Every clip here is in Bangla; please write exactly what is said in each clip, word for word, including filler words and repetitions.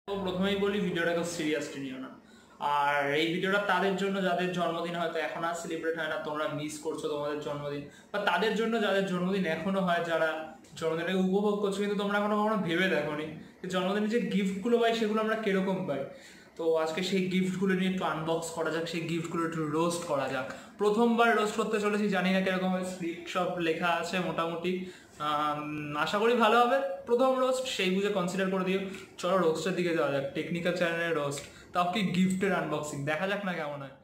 তো প্রথমেই বলি ভিডিওটাকে সিরিয়াসলি নিও না। আর এই ভিডিওটা তাদের জন্য যাদের জন্মদিন হয়তো এখন আর সেলিব্রেট হয় না, তোমরা মিস করছো তোমাদের জন্মদিন, বা তাদের জন্য যাদের জন্মদিন এখনো হয়, যারা জন্মদিনটাকে উপভোগ করছো কিন্তু তোমরা এখনো কখনো ভেবে দেখোনি জন্মদিনে যে গিফটগুলো পাই সেগুলো আমরা কিরকম পাই। তো আজকে সেই গিফটগুলো নিয়ে একটু আনবক্স করা যাক, সেই গিফটগুলো একটু রোস্ট করা যাক। প্রথমবার রোস্ট করতে চলেছি, জানি না কিরকম হয়, স্ক্রিপ্ট সব লেখা আছে মোটামুটি, আশা করি ভালো হবে। প্রথম রোস্ট সেই বুঝে কনসিডার করে দিও। চলো রোস্টের দিকে যাওয়া যাক, টেকনিক্যাল চ্যানেলের রোস্ট, তাও কি গিফটের আনবক্সিং, দেখা যাক না কেমন হয়।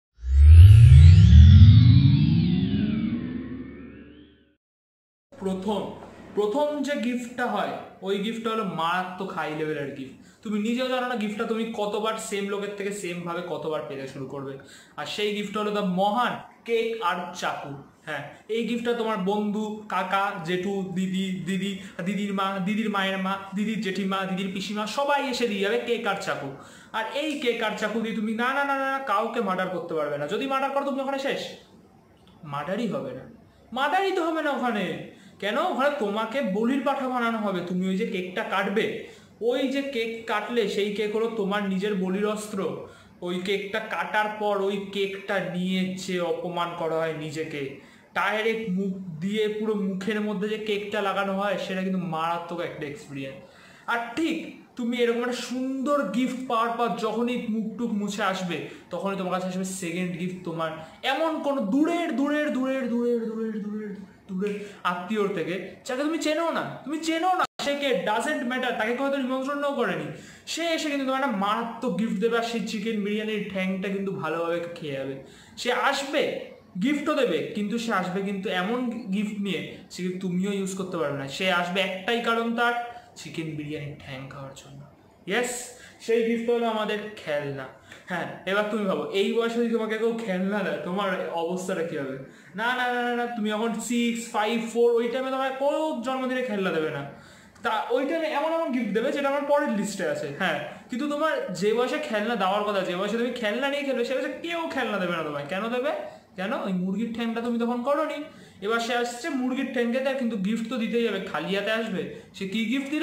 প্রথম প্রথম যে গিফটটা হয় ওই গিফটটা হলো মারাত্মক হাই লেভেলের গিফট। তুমি নিজেও জানো না গিফটটা তুমি কতবার সেম লোকের থেকে সেম ভাবে কতবার পেতে শুরু করবে। আর সেই গিফটটা হলো দ্য মহান কেক আর চাকু। হ্যাঁ, এই গিফটটা তোমার বন্ধু, কাকা, জেঠু, দিদি, দিদি দিদির মা, দিদির মায়ের মা, দিদির জেঠিমা, দিদির পিসিমা সবাই এসে দিয়ে যাবে কেক আর চাকু। আর এই কেক আর চাকু দিয়ে তুমি না না না না কাউকে মার্ডার করতে পারবে না। যদি মার্ডার করো তুমি ওখানে শেষ, মার্ডারই হবে না, মার্ডারই তো হবে না ওখানে। কেন? ওখানে তোমাকে বলির পাঠা বানানো হবে। তুমি ওই যে কেকটা কাটবে, ওই যে কেক কাটলে সেই কেক হলো তোমার নিজের বলির অস্ত্র। ওই কেকটা কাটার পর ওই কেকটা নিয়ে যে অপমান করা হয় নিজেকে, ডাইরেক্ট মুখ দিয়ে পুরো মুখের মধ্যে যে কেকটা লাগানো হয়, সেটা কিন্তু মারাত্মক একটা এক্সপিরিয়েন্স। আর ঠিক তুমি এরকম একটা সুন্দর গিফট পাওয়ার পর যখনই মুখ টুক মুছে আসবে, তখনই তোমার কাছে আসবে সেকেন্ড গিফট তোমার এমন কোনো দূরের দূরের দূরের দূরের দূরের দূরের দূরের আত্মীয়র থেকে, যাকে তুমি চেনো না, তুমি চেনো না সে কে, ডাজেন্ট ম্যাটার, তাকে হয়তো নিমন্ত্রণও করেনি, সে এসে কিন্তু তোমার একটা মারাত্মক গিফট দেবে। আর সেই চিকেন বিরিয়ানির ঠ্যাংটা কিন্তু ভালোভাবে খেয়ে যাবে। সে আসবে, গিফটও দেবে, কিন্তু সে আসবে কিন্তু এমন গিফট নিয়ে সে কিন্তু তুমিও ইউজ করতে পারবে না। সে আসবে একটাই কারণ, তার চিকেন বিরিয়ানির ঠ্যাং খাওয়ার জন্য। ইয়েস, সেই গিফট হলো আমাদের খেলনা। হ্যাঁ, এবার তুমি ভাবো এই বয়সে যদি তোমাকে কেউ খেলনা দেয়, তোমার অবস্থাটা কি হবে? না না না না, তুমি এখন সিক্স ফাইভ ফোর ওই টাইমে তোমার কোনো জন্মদিনে খেলনা দেবে না। তা ওই টাইমে এমন এমন গিফট দেবে যেটা আমার পরের লিস্টে আছে। হ্যাঁ, কিন্তু তোমার যে বয়সে খেলনা দেওয়ার কথা, যে বয়সে তুমি খেলনা নিয়ে খেলবে, সে বয়সে কেউ খেলনা দেবে না তোমায়। কেন দেবে? কেন? ওই মুরগির ঠ্যাংটা তুমি তখন করোনি। এবার সে আসছে মুরগির ঠ্যাংকে দেয়, কিন্তু গিফট তো দিতেই যাবে, খালি হাতে আসবে। সে কি গিফট দিল?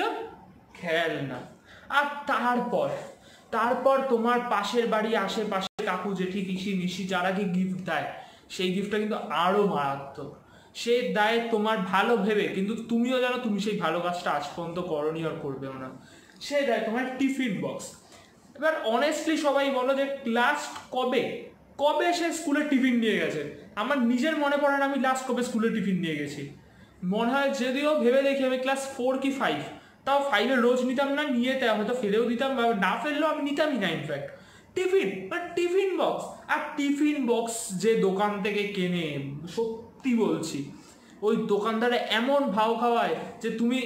খেলনা। আর তারপর তারপর তোমার পাশের বাড়ি, আশেপাশে কাকু, জেঠি, পিসি, মিসি যারা কি গিফট দেয়, সেই গিফটটা কিন্তু আরো মারাত্মক। সে দেয় তোমার ভালো ভেবে, কিন্তু তুমিও জানো তুমি সেই ভালো কাজটা আজ পর্যন্ত করনি আর করবেও না। সে দেয় তোমার টিফিন বক্স। এবার অনেস্টলি সবাই বলো যে লাস্ট কবে কবে সে স্কুলে টিফিন নিয়ে গেছে? আমার নিজের মনে পড়ে না আমি লাস্ট কবে স্কুলে টিফিন নিয়ে গেছি। মনে হয় যদিও ভেবে দেখি আমি ক্লাস ফোর কি ফাইভ, তাও ফাইভে রোজ নিতাম না, নিয়ে হয়তো ফেলেও দিতাম, বা না ফেললেও আমি নিতামই না in fact tiffin. But tiffin box, আর টিফিন বক্স যে দোকান থেকে কেনে, সত্যি বলছি ওই দোকানদারে এমন ভাও খাওয়ায় যে তুমি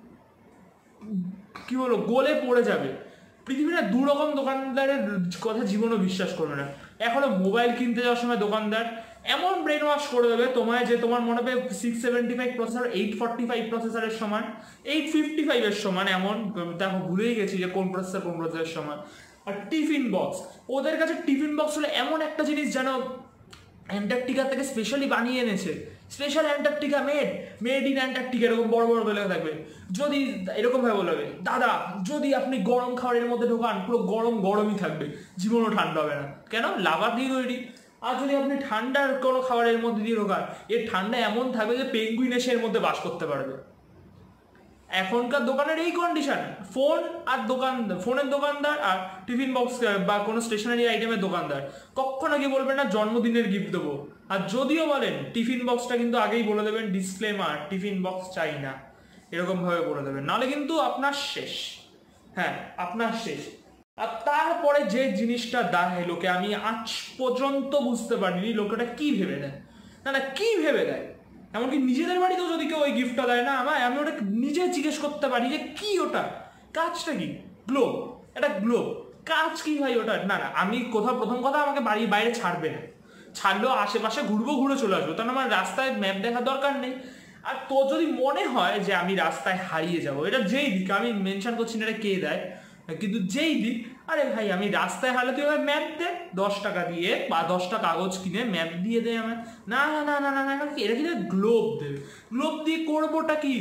কি বলো গলে পড়ে যাবে। পৃথিবীতে দু রকম দোকানদারের কথা জীবনও বিশ্বাস করবে না। এখনো মোবাইল কিনতে যাওয়ার সময় দোকানদার এমন ব্রেন ওয়াশ করে দেবে তোমায় যে তোমার মনে হবে six seventy five processor eight forty five প্রসেসরের সমান, এইট ফিফটি ফাইভের সমান, এমন দেখো ভুলেই গেছি যে কোন প্রসেসর কোন প্রসেসরের সমান। আর টিফিন বক্স, ওদের কাছে টিফিন বক্স হলো এমন একটা জিনিস যেন অ্যান্টার্কটিকা থেকে স্পেশালি বানিয়ে এনেছে। Special Antarctica made made in Antarctica, এরকম বড় বড় বেলা থাকবে। যদি এরকম ভাবে বলবে, দাদা যদি আপনি গরম খাবারের মধ্যে ঢোকান, পুরো গরম গরমই থাকবে, জীবনও ঠান্ডা হবে না। কেন? লাভার দিয়ে তৈরি। আর যদি আপনি ঠান্ডার কোনো খাবারের মধ্যে দিয়ে ঢোকান, এর ঠান্ডা এমন থাকবে যে পেঙ্গুইন এসে এর মধ্যে বাস করতে পারবে। এখনকার দোকানের এই কন্ডিশন, ফোন আর দোকান, ফোনের দোকানদার আর টিফিন বক্স বা কোনো স্টেশনারি আইটেমের দোকানদার কখনো কি বলবেন না জন্মদিনের গিফট দেবো। আর যদিও বলেন টিফিন বক্সটা কিন্তু আগেই বলে দেবেন ডিসক্লেমার, টিফিন বক্স চাই না, এরকম ভাবে বলে দেবেন, নাহলে কিন্তু আপনার শেষ। হ্যাঁ, আপনার শেষ। আর তারপরে যে জিনিসটা দেয় লোকে, আমি আজ পর্যন্ত বুঝতে পারিনি লোকেটা কি ভেবে দেয়। না না, কি ভেবে দেয়? এমনকি নিজেদের বাড়িতেও যদি কেউ ওই গিফটটা দেয় না আমায়, আমি ওটা নিজে জিজ্ঞেস করতে পারি যে কি ওটা, কাজটা কি? গ্লোব, এটা গ্লোব, কাজ কি ভাই ওটা? না না, আমি কোথাও, প্রথম কথা আমাকে বাড়ির বাইরে ছাড়বে না, ছাড়লেও আশেপাশে ঘুরবো, ঘুরে চলে আসবো, তাহলে আমার রাস্তায় ম্যাপ দেখার দরকার নেই। আর তোর যদি মনে হয় যে আমি রাস্তায় হারিয়ে যাব, এটা যেই দিক, আমি মেনশন করছি না এটা কে দেয়, কিন্তু যেই দিক, আরে ভাই আমি রাস্তায় হারালে তুই ম্যাপ দে, দশ টাকা দিয়ে বা দশটা কাগজ কিনে ম্যাপ দিয়ে দে আমার। না না না না না না, এটা কি গ্লোব দেবে? গ্লোব দিয়ে করবোটা কি?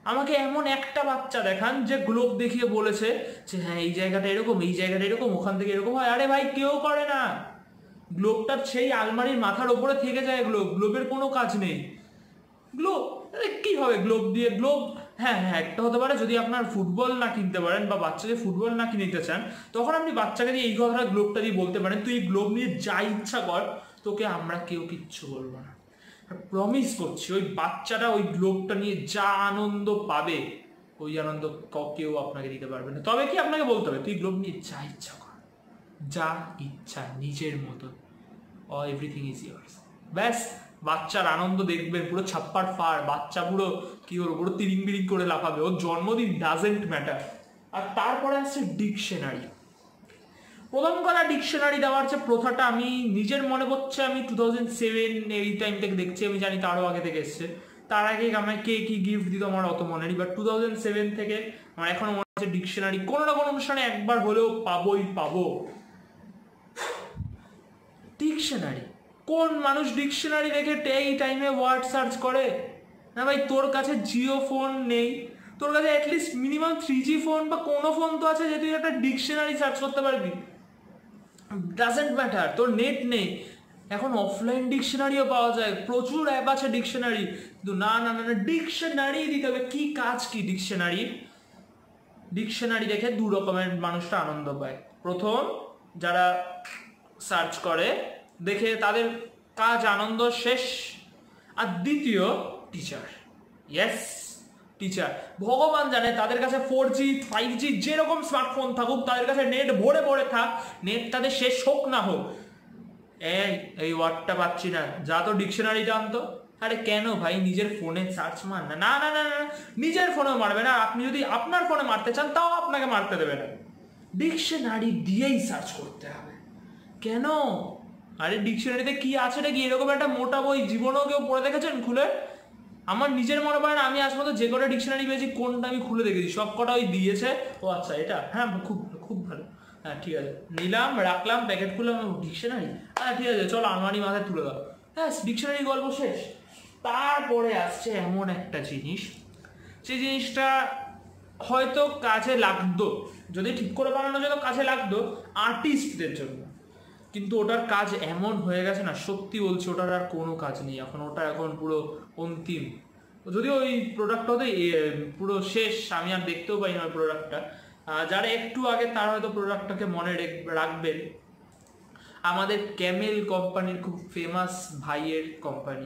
আমাকে এমন একটা বাচ্চা দেখান যে গ্লোব দেখিয়ে বলেছে যে হ্যাঁ এই জায়গাটা এরকম, এই জায়গাটা এরকম, ওখান থেকে এরকম হয়। আরে ভাই কেউ করে না। গ্লোবটার সেই আলমারির মাথার ওপরে থেকে যায় গ্লোব, গ্লোবের কোনো কাজ নেই। গ্লোব কি হবে গ্লোব দিয়ে? গ্লোব হ্যাঁ হ্যাঁ একটা হতে পারে যদি আপনার ফুটবল না কিনতে পারেন বা বাচ্চাকে ফুটবল না কিনে দিতে চান, তখন আপনি বাচ্চাকে দিয়ে এই কথাটা গ্লোবটা দিয়ে বলতে পারেন তুই এই গ্লোব নিয়ে যা ইচ্ছা কর, তোকে আমরা কেউ কিচ্ছু বলবো না। প্রমিস করছি ওই বাচ্চাটা ওই গ্লোবটা নিয়ে যা আনন্দ পাবে ওই আনন্দ কেউ আপনাকে দিতে পারবে না। তবে কি আপনাকে বলতে হবে তুই গ্লোব নিয়ে যা ইচ্ছা কর, যা ইচ্ছা নিজের মতো, অল এভরিথিং ইজ ইয়ার্স। ব্যাস বাচ্চার আনন্দ দেখবেন পুরো ছাপ্পার ফার, বাচ্চা পুরো কি হলো পুরো তিরিং বিরিং করে লাফাবে, ওর জন্মদিন ডাজেন্ট ম্যাটার। আর তারপরে আসছে ডিকশনারি। প্রথম কথা ডিকশনারি দেওয়ার যে প্রথাটা আমি নিজের মনে পড়ছে আমি টু থাউজেন্ড সেভেন এই টাইম থেকে দেখছি, আমি জানি তারও আগে থেকে এসছে। তার আগে আমায় কে কি গিফট দিত আমার অত মনে নেই, বাট টু থাউজেন্ড সেভেন থেকে আমার এখনো মনে হচ্ছে ডিকশনারি কোনো না কোনো অনুষ্ঠানে একবার হলেও পাবোই পাবো। ডিকশনারি কোন মানুষ ডিকশনারি দেখে এই টাইমে ওয়ার্ড সার্চ করে? না ভাই তোর কাছে জিও ফোন নেই, তোর কাছে at least minimum three G phone বা কোনো ফোন তো আছে যে তুই একটা ডিকশনারি সার্চ করতে পারবি। ডাজেন্ট ম্যাটার তোর নেট নেই, এখন অফলাইন ডিকশনারিও পাওয়া যায়, প্রচুর অ্যাপ আছে ডিকশনারি। কিন্তু না না না ডিকশনারি দিতে হবে। কি কাজ কি ডিকশনারি? ডিকশনারি দেখে দু রকমের মানুষটা আনন্দ পায়। প্রথম যারা সার্চ করে দেখে তাদের কাজ আনন্দ শেষ। আর দ্বিতীয় টিচার, ইয়েস টিচার। ভগবান জানে তাদের কাছে ফোর জি ফাইভ জি যেরকম স্মার্টফোন থাকুক, তাদের কাছে নেট ভরে ভরে থাক, নেট তাদের শেষ হোক না হোক, এই এই ওয়ার্ডটা পাচ্ছি না, যা তো ডিকশনারিটা আনতো। আরে কেন ভাই নিজের ফোনে সার্চ মার না। না না না না নিজের ফোনেও মারবে না, আপনি যদি আপনার ফোনে মারতে চান তাও আপনাকে মারতে দেবে না, ডিকশনারি দিয়েই সার্চ করতে হবে। কেন? আরে ডিকশনারিতে কি আছে নাকি এরকম একটা মোটা বই জীবনেও কেউ পড়ে দেখেছেন খুলে? আমার নিজের মনে পড়ে না আমি আজ পর্যন্ত যে কটা ডিকশনারি পেয়েছি কোনটা আমি খুলে দেখেছি, সব কটা ওই দিয়েছে ও আচ্ছা এটা হ্যাঁ খুব খুব ভালো, হ্যাঁ ঠিক আছে নিলাম রাখলাম প্যাকেট খুললাম, ডিকশনারি হ্যাঁ ঠিক আছে চলো আলমারি মাথায় তুলে দাও, হ্যাঁ ডিকশনারি গল্প শেষ। তারপরে আসছে এমন একটা জিনিস, যে জিনিসটা হয়তো কাজে লাগতো, যদি ঠিক করে বানানো যেত কাজে লাগতো আর্টিস্টদের জন্য, কিন্তু ওটার কাজ এমন হয়ে গেছে না, সত্যি বলছি ওটার আর কোনো কাজ নেই এখন, ওটা এখন পুরো অন্তিম। যদিও ওই প্রোডাক্টটা হয়তো পুরো শেষ, আমি আর দেখতেও পাই না ওই প্রোডাক্টটা। যারা একটু আগে তারা হয়তো প্রোডাক্টটাকে মনে রাখবেন। আমাদের ক্যামেল কোম্পানির খুব ফেমাস ভাইয়ের কোম্পানি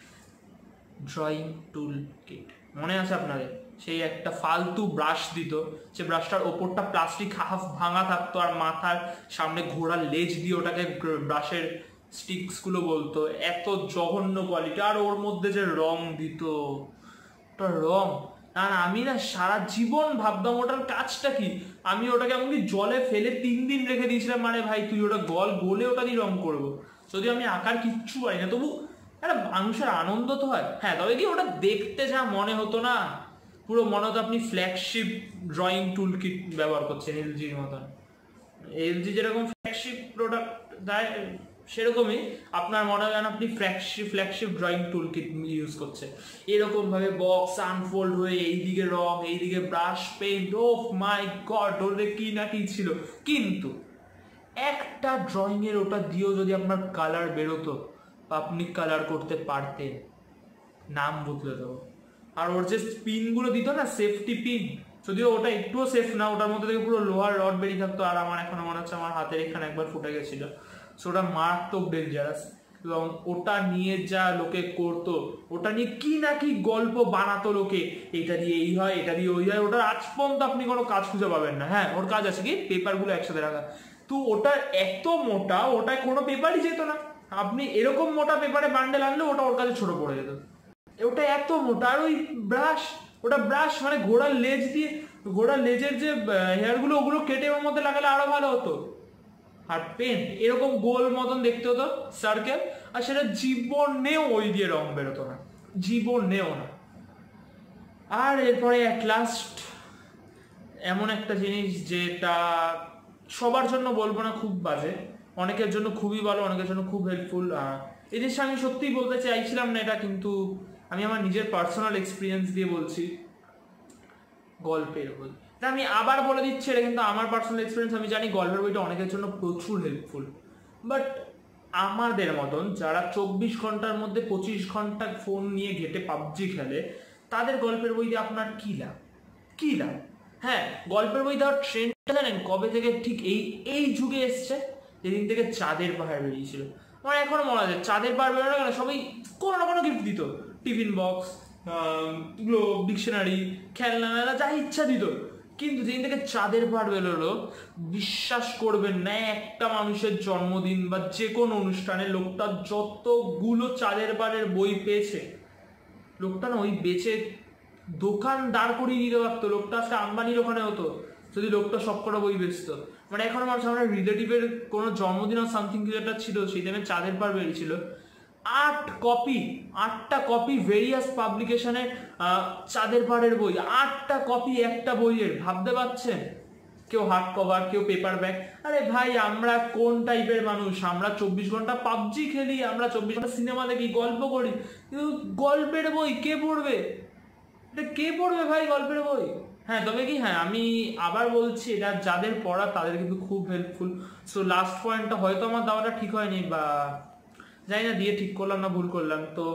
ড্রয়িং টুল কিট, মনে আছে আপনাদের? সেই একটা ফালতু ব্রাশ দিত, সে ব্রাশটার ওপরটা প্লাস্টিক হাফ ভাঙা থাকতো আর মাথার সামনে ঘোড়ার লেজ দিয়ে ওটাকে ব্রাশের স্টিকসগুলো বলতো, এত জঘন্য কোয়ালিটি। আর ওর মধ্যে যে রং দিত, ওটা রং না না আমি না সারা জীবন ভাবতাম ওটার কাজটা কি। আমি ওটাকে এমনকি জলে ফেলে তিন দিন রেখে দিয়েছিলাম, মানে ভাই তুই ওটা গল গলে ওটা দিয়ে রং করবো, যদিও আমি আঁকার কিচ্ছু পারি না, তবু একটা মানুষের আনন্দ তো হয়। হ্যাঁ তবে কি ওটা দেখতে যা মনে হতো না, পুরো মনে হতো আপনি ফ্ল্যাগশিপ ড্রয়িং টুল কিট ব্যবহার করছেন এলজির মতন। এলজি যেরকম ফ্ল্যাগশিপ প্রোডাক্ট দেয় সেরকমই আপনার মনে হয় আপনি flagship flagship drawing tool kit use করছে। এরকম ভাবে বক্স আনফোল্ড হয়ে এইদিকে রং এইদিকে brush paint, oh my God ওদের কি না কি ছিল। কিন্তু একটা ড্রয়িং এর ওটা দিয়েও যদি আপনার কালার বেরোতো, আপনি কালার করতে পারতেন, নাম বদলে দেবো। আর ওর যে পিনগুলো দিত না সেফটি পিন, যদিও ওটা একটুও সেফ না, ওটার মধ্যে থেকে পুরো লোহার রড বেরিয়ে থাকতো, আর আমার এখনো মনে হচ্ছে আমার হাতের এখানে একবার ফুটে গেছিল। সো ওটা মারাত্মক ডেঞ্জারাস, এবং ওটা নিয়ে যা লোকে করতো, ওটা নিয়ে কি না কি গল্প বানাতো লোকে, এটা দিয়ে এই হয় এটা দিয়ে ওই হয়, ওটার আজ পর্যন্ত আপনি কোনো কাজ খুঁজে পাবেন না। হ্যাঁ ওর কাজ আছে কি পেপারগুলো একসাথে রাখা, তো ওটা এত মোটা ওটায় কোনো পেপারই যেত না, আপনি এরকম মোটা পেপারে বান্ডেল আনলে ওটা ওর কাছে ছোট পড়ে যেত, ওটা এত মোটা। আর ওই ব্রাশ, ওটা ব্রাশ মানে ঘোড়ার লেজ দিয়ে, ঘোড়ার লেজের যে হেয়ারগুলো ওগুলো কেটে ওর মধ্যে লাগালে আরো ভালো হতো। আর পেন এরকম গোল মতন দেখতে হতো সার্কেল, আর সেটা জীবনেও ওই দিয়ে রং বেরোতো না, জীবনেও না। আর এরপরে অ্যাট লাস্ট এমন একটা জিনিস যেটা সবার জন্য বলবো না খুব বাজে, অনেকের জন্য খুবই ভালো, অনেকের জন্য খুব হেল্পফুল। এই জিনিসটা আমি সত্যিই বলতে চাইছিলাম না এটা, কিন্তু আমি আমার নিজের পার্সোনাল এক্সপিরিয়েন্স দিয়ে বলছি। গল্পের বই। এটা আমি আবার বলে দিচ্ছি, এটা কিন্তু আমার পার্সোনাল এক্সপিরিয়েন্স। আমি জানি গল্পের বইটা অনেকের জন্য প্রচুর হেল্পফুল, বাট আমাদের মতন যারা চব্বিশ ঘন্টার মধ্যে পঁচিশ ঘন্টা ফোন নিয়ে ঘেটে পাবজি খেলে, তাদের গল্পের বই দিয়ে আপনার কী লাভ? কী লাভ? হ্যাঁ, গল্পের বই দেওয়ার ট্রেন্ডটা জানেন কবে থেকে? ঠিক এই এই যুগে এসছে, যেদিন থেকে চাঁদের পাহাড় বেরিয়েছিল। আমার এখনো মনে আছে, চাঁদের পাহাড় বেরোনো গেলে সবাই কোনো না কোনো গিফট দিত, টিফিন বক্স, গ্লোব, ডিকশনারি, খেলনা মেলা, যা ইচ্ছা দিত। কিন্তু যেদিন থেকে চাঁদের পাহাড় বেরোলো, বিশ্বাস করবেন না, একটা মানুষের জন্মদিন বা যে কোনো অনুষ্ঠানে লোকটা যতগুলো চাঁদের পাহাড়ের বই পেয়েছে, লোকটা না ওই বেচে দোকান দাঁড় করিয়ে দিতে পারতো। লোকটা আজকে আম্বানির ওখানে হতো যদি লোকটা সবকটা বই বেচতো। মানে এখন আমার সামনে রিলেটিভের কোনো জন্মদিন আর সামথিং কিছু একটা ছিল, সেই টাইমে চাঁদের পাহাড় বেরিয়েছিল, আট কপি আটটা কপি ভেরিয়াস পাবলিকেশনের চাঁদের পাহাড়ের বই, আটটা কপি একটা বইয়ের। ভাবতে পারছেন? কেউ হার্ড কভার, কেউ পেপার ব্যাগ। আরে ভাই, আমরা কোন টাইপের মানুষ? আমরা চব্বিশ ঘন্টা পাবজি খেলি, আমরা চব্বিশ ঘন্টা সিনেমা দেখি, গল্প করি, কিন্তু গল্পের বই কে পড়বে? এটা কে পড়বে ভাই গল্পের বই? হ্যাঁ, তবে কি, হ্যাঁ আমি আবার বলছি, এটা যাদের পড়া তাদের কিন্তু খুব হেল্পফুল। সো লাস্ট পয়েন্টটা হয়তো আমার দেওয়াটা ঠিক হয়নি, বা জানি না দিয়ে ঠিক করলাম না ভুল করলাম। তো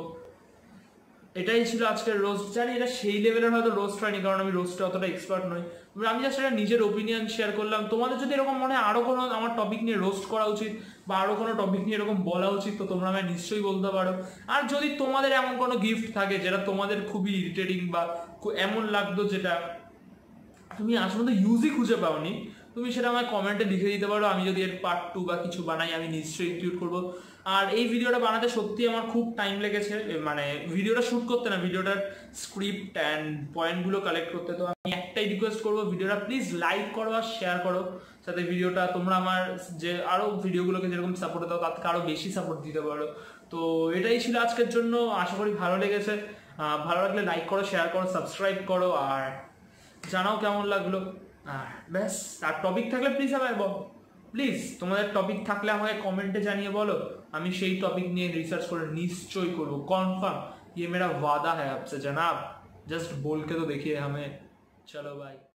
এটাই ছিল আজকের রোস্ট। জানি এটা সেই লেভেলের হয়তো রোস্ট হয়নি, কারণ আমি রোস্টে অতটা এক্সপার্ট নই। আমি জাস্ট একটা নিজের ওপিনিয়ন শেয়ার করলাম। তোমাদের যদি এরকম মনে হয় আরও কোনো আমার টপিক নিয়ে রোস্ট করা উচিত, বা আরও কোনো টপিক নিয়ে এরকম বলা উচিত, তো তোমরা আমায় নিশ্চয়ই বলতে পারো। আর যদি তোমাদের এমন কোনো গিফট থাকে যেটা তোমাদের খুবই ইরিটেটিং বা এমন লাগতো যেটা তুমি আসলে ইউজই খুঁজে পাওনি, তুমি সেটা আমায় কমেন্টে লিখে দিতে পারো। আমি যদি এর পার্ট টু বা কিছু বানাই, আমি নিশ্চয়ই ইনক্লুড করবো। আর এই ভিডিওটা বানাতে সত্যি আমার খুব টাইম লেগেছে, মানে ভিডিওটা শ্যুট করতে না, ভিডিওটার স্ক্রিপ্ট অ্যান্ড পয়েন্টগুলো কালেক্ট করতে। তো আমি একটাই রিকোয়েস্ট করবো, ভিডিওটা প্লিজ লাইক করো আর শেয়ার করো, যাতে ভিডিওটা তোমরা আমার যে আরও ভিডিওগুলোকে যেরকম সাপোর্ট দাও তার থেকে আরও বেশি সাপোর্ট দিতে পারো। তো এটাই ছিল আজকের জন্য, আশা করি ভালো লেগেছে। ভালো লাগলে লাইক করো, শেয়ার করো, সাবস্ক্রাইব করো, আর জানাও কেমন লাগলো। আর ব্যাস, আর টপিক থাকলে প্লিজ আমায় বলো, প্লিজ তোমাদের টপিক থাকলে আমাকে কমেন্টে জানিয়ে বলো। আমি সেই টপিক নিয়ে রিসার্চ করে নিশ্চয়ই করবো, কনफर्म। ये मेरा वादा है आपसे जनाब, जस्ट बोल के तो देखिए हमें। चलो भाई।